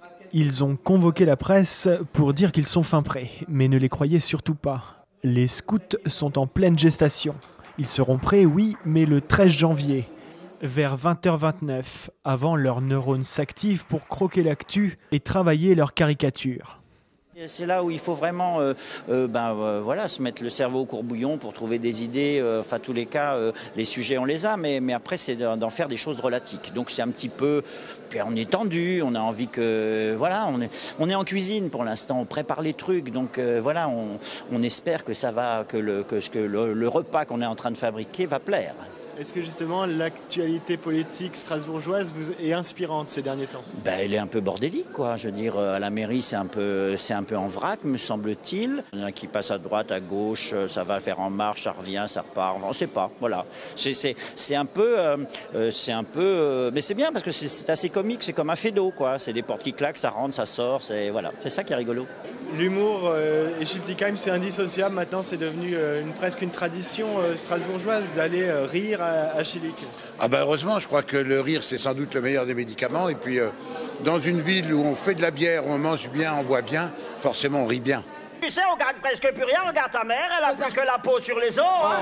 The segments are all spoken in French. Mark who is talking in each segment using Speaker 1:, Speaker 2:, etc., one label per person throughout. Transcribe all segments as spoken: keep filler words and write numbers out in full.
Speaker 1: Ils ont convoqué la presse pour dire qu'ils sont fin prêts, mais ne les croyez surtout pas. Les scouts sont en pleine gestation. Ils seront prêts, oui, mais le treize janvier, vers vingt heures vingt-neuf, avant leurs neurones s'activent pour croquer l'actu et travailler leur caricature.
Speaker 2: C'est là où il faut vraiment euh, euh, ben, euh, voilà, se mettre le cerveau au courbouillon pour trouver des idées. Euh, enfin, tous les cas, euh, les sujets, on les a, mais, mais après, c'est d'en faire des choses relatiques. Donc, c'est un petit peu... Puis on est tendu, on a envie que... Voilà, on est, on est en cuisine pour l'instant, on prépare les trucs. Donc, euh, voilà, on, on espère que ça va, que le, que, que le, le repas qu'on est en train de fabriquer va plaire.
Speaker 3: Est-ce que justement l'actualité politique strasbourgeoise vous est inspirante ces derniers temps?
Speaker 2: Ben, elle est un peu bordélique, quoi. Je veux dire, à la mairie, c'est un peu, c'est un peu en vrac, me semble-t-il. Il y en a qui passent à droite, à gauche, ça va faire en marche, ça revient, ça repart. Enfin, on ne sait pas, voilà. C'est, c'est, c'est un peu, euh, c'est un peu, euh, mais c'est bien parce que c'est, c'est assez comique. C'est comme un fédo, quoi. C'est des portes qui claquent, ça rentre, ça sort. C'est voilà, c'est ça qui est rigolo.
Speaker 3: L'humour euh, et Schiltigheim, c'est indissociable. Maintenant, c'est devenu euh, une, presque une tradition euh, strasbourgeoise d'aller euh, rire à, à Schillig.
Speaker 4: Ah ben heureusement, je crois que le rire, c'est sans doute le meilleur des médicaments. Et puis, euh, dans une ville où on fait de la bière, où on mange bien, on boit bien, forcément, on rit bien.
Speaker 2: Tu sais, on gagne presque plus rien. Regarde ta mère, elle a plus que la peau sur les os. Hein.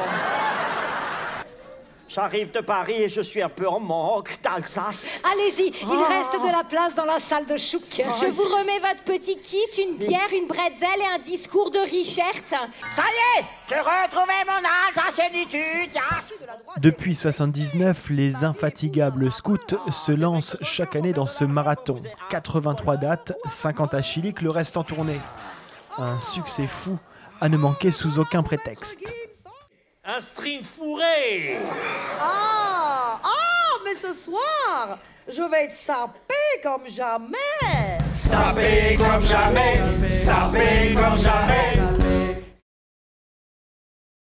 Speaker 2: J'arrive de Paris et je suis un peu en manque d'Alsace.
Speaker 5: Allez-y, il
Speaker 2: oh.
Speaker 5: reste de la place dans la salle de chouk.
Speaker 6: Oh. Je vous remets votre petit kit, une bière, une bretzel et un discours de Richert.
Speaker 2: Ça y est, j'ai retrouvé mon alsacénitude.
Speaker 1: Depuis soixante-dix-neuf, les infatigables scouts se lancent chaque année dans ce marathon. quatre-vingt-trois dates, cinquante à Schillig, le reste en tournée. Un succès fou à ne manquer sous aucun prétexte.
Speaker 7: Un string fourré.
Speaker 8: Ah, ah, mais ce soir, je vais être sapé comme jamais.
Speaker 7: Sapé comme jamais, sapé comme jamais.